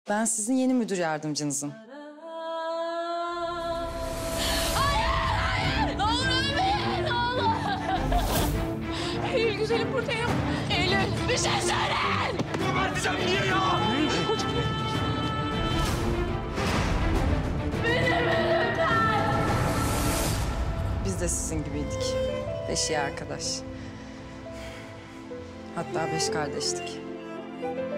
Ben sizin yeni müdür yardımcınızım. Hayır! Ne olur ölmeyin! Ne olur! Eylül güzelim buradayım. Eylül bir şey söyleyin! Geberteceğim niye ya? Biz de sizin gibiydik. 5 iyi arkadaş. Hatta 5 kardeştik.